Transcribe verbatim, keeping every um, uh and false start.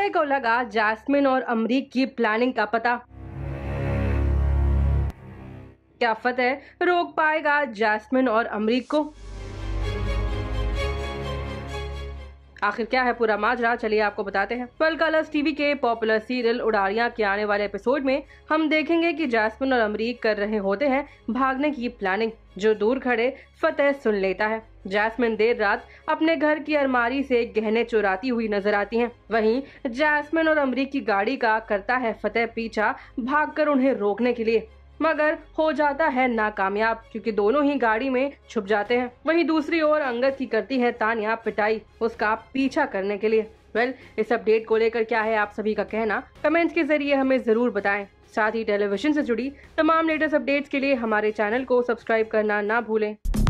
फतेह को लगा जैस्मिन और अमरीक की प्लानिंग का पता। क्या फतेह रोक पाएगा जैस्मिन और अमरीक को? आखिर क्या है पूरा माजरा, चलिए आपको बताते हैं। कल कलर्स टीवी के पॉपुलर सीरियल उड़ारियां के आने वाले एपिसोड में हम देखेंगे कि जैस्मिन और अमरीक कर रहे होते हैं भागने की प्लानिंग, जो दूर खड़े फतेह सुन लेता है। जैस्मिन देर रात अपने घर की अलमारी से गहने चुराती हुई नजर आती हैं। वहीं जैस्मिन और अमरीक की गाड़ी का करता है फतेह पीछा, भागकर उन्हें रोकने के लिए, मगर हो जाता है नाकामयाब क्योंकि दोनों ही गाड़ी में छुप जाते हैं। वहीं दूसरी ओर अंगद की करती है तानिया पिटाई उसका पीछा करने के लिए। वेल well, इस अपडेट को लेकर क्या है आप सभी का कहना, कमेंट्स के जरिए हमें जरूर बताएं। साथ ही टेलीविजन से जुड़ी तमाम लेटेस्ट अपडेट्स के लिए हमारे चैनल को सब्सक्राइब करना ना भूलें।